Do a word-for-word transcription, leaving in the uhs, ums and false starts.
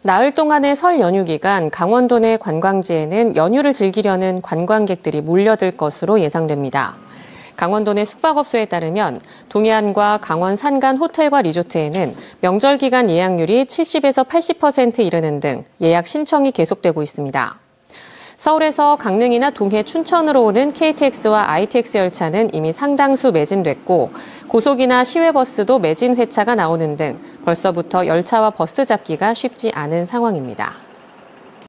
나흘 동안의 설 연휴 기간 강원도 내 관광지에는 연휴를 즐기려는 관광객들이 몰려들 것으로 예상됩니다. 강원도 내 숙박업소에 따르면 동해안과 강원 산간 호텔과 리조트에는 명절 기간 예약률이 칠십에서 팔십 퍼센트 이르는 등 예약 신청이 계속되고 있습니다. 서울에서 강릉이나 동해, 춘천으로 오는 케이티엑스와 아이티엑스 열차는 이미 상당수 매진됐고 고속이나 시외버스도 매진 회차가 나오는 등 벌써부터 열차와 버스 잡기가 쉽지 않은 상황입니다.